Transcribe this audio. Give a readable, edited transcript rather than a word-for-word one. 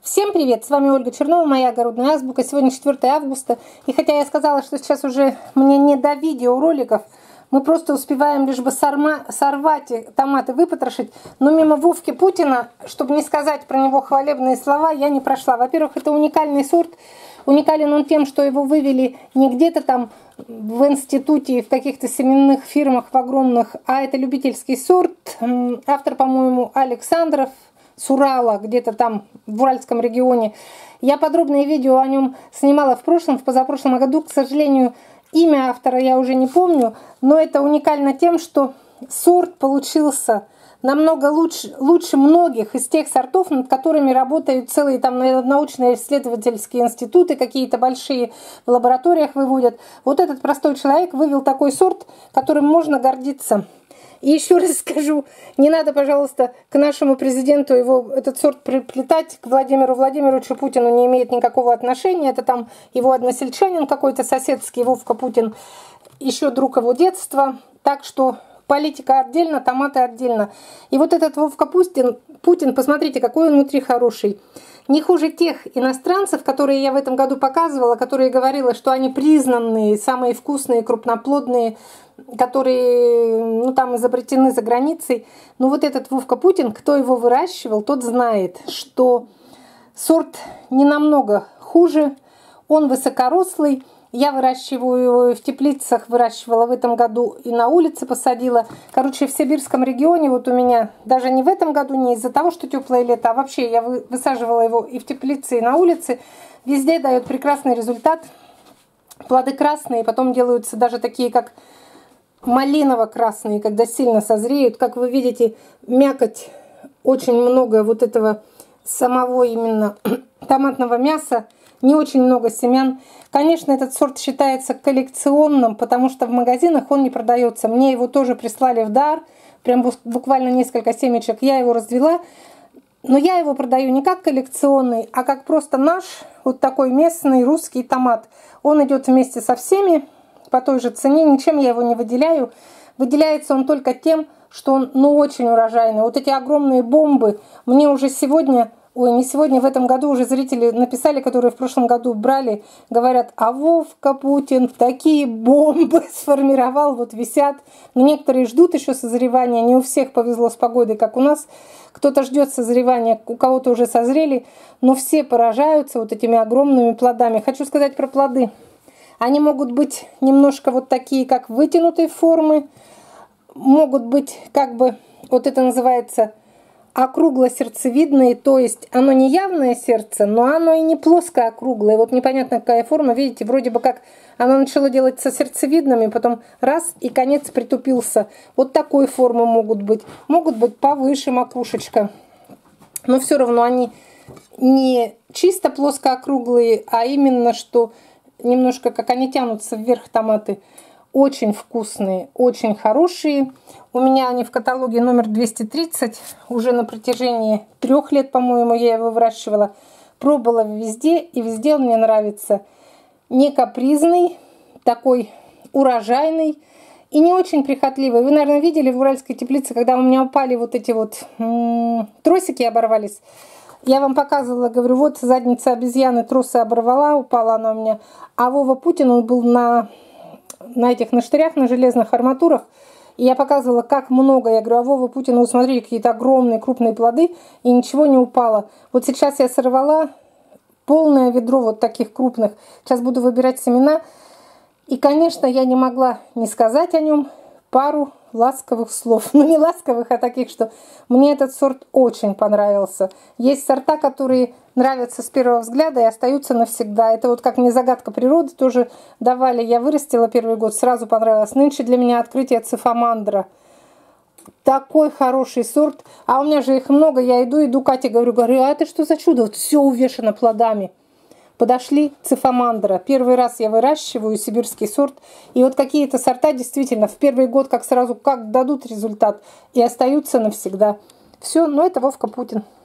Всем привет! С вами Ольга Чернова, моя огородная азбука. Сегодня 4 августа. И хотя я сказала, что сейчас уже мне не до видеороликов, мы просто успеваем лишь бы сорвать томаты, выпотрошить. Но мимо Вовки Путина, чтобы не сказать про него хвалебные слова, я не прошла. Во-первых, это уникальный сорт. Уникален он тем, что его вывели не где-то там в институте, в каких-то семенных фирмах в огромных, а это любительский сорт. Автор, по-моему, Александров. С Урала, где-то там в Уральском регионе. Я подробное видео о нем снимала в позапрошлом году. К сожалению, имя автора я уже не помню, но это уникально тем, что сорт получился намного лучше многих из тех сортов, над которыми работают целые там научно-исследовательские институты, какие-то большие в лабораториях выводят. Вот этот простой человек вывел такой сорт, которым можно гордиться. И еще раз скажу, не надо, пожалуйста, к нашему президенту этот сорт приплетать, к Владимиру Владимировичу Путину не имеет никакого отношения. Это там его односельчанин какой-то соседский, Вовка Путин, еще друг его детства. Так что политика отдельно, томаты отдельно. И вот этот Вовка Путин, посмотрите, какой он внутри хороший. Не хуже тех иностранцев, которые я в этом году показывала, которые говорила, что они признанные, самые вкусные, крупноплодные, которые там изобретены за границей. Но вот этот Вовка Путин, кто его выращивал, тот знает, что сорт не намного хуже, он высокорослый. Я выращиваю его в теплицах, выращивала в этом году и на улице посадила. Короче, в сибирском регионе вот у меня, даже не в этом году, не из-за того, что теплое лето, а вообще я высаживала его и в теплице, и на улице. Везде дает прекрасный результат. Плоды красные, потом делаются даже такие, как малиново-красные, когда сильно созреют. Как вы видите, мякоть, очень много вот этого самого именно томатного мяса. Не очень много семян. Конечно, этот сорт считается коллекционным, потому что в магазинах он не продается. Мне его тоже прислали в дар. Прям буквально несколько семечек. Я его развела. Но я его продаю не как коллекционный, а как просто наш, вот такой местный русский томат. Он идет вместе со всеми по той же цене. Ничем я его не выделяю. Выделяется он только тем, что он очень урожайный. Вот эти огромные бомбы мне уже сегодня... Ой, не сегодня, в этом году уже зрители написали, которые в прошлом году брали, говорят, а Вовка Путин такие бомбы сформировал, вот висят. Но некоторые ждут еще созревания, не у всех повезло с погодой, как у нас. Кто-то ждет созревания, у кого-то уже созрели, но все поражаются вот этими огромными плодами. Хочу сказать про плоды. Они могут быть немножко вот такие, как вытянутой формы, могут быть как бы, вот это называется... округло-сердцевидные, то есть оно не явное сердце, но оно и не плоско-округлое. Вот непонятно какая форма, видите, вроде бы как оно начало делаться сердцевидными, потом раз и конец притупился. Вот такой формы могут быть. Могут быть повыше макушечка, но все равно они не чисто плоско-округлые, а именно что немножко как они тянутся вверх томаты. Очень вкусные, очень хорошие. У меня они в каталоге номер 230. Уже на протяжении 3 лет, по-моему, я его выращивала. Пробовала везде, и везде он мне нравится. Не капризный, такой урожайный и не очень прихотливый. Вы, наверное, видели в уральской теплице, когда у меня упали вот эти вот тросики, оборвались. Я вам показывала, говорю, вот задница обезьяны, тросы оборвала, упала она у меня. А Вова Путин, он был на штырях, на железных арматурах. И я показывала, как много. Я говорю, а Вова Путин, вот смотрите, какие-то огромные крупные плоды, и ничего не упало. Вот сейчас я сорвала полное ведро вот таких крупных. Сейчас буду выбирать семена. И, конечно, я не могла не сказать о нем пару ласковых слов. Ну, не ласковых, а таких, что мне этот сорт очень понравился. Есть сорта, которые нравятся с первого взгляда и остаются навсегда. Это вот как мне загадка природы тоже давали. Я вырастила первый год, сразу понравилось. Нынче для меня открытие цифамандра. Такой хороший сорт. А у меня же их много. Я иду Кате говорю, а это что за чудо? Вот все увешано плодами. Подошли цифамандра. Первый раз я выращиваю сибирский сорт. И вот какие-то сорта действительно в первый год как сразу как дадут результат и остаются навсегда. Все, но это Вовка Путин.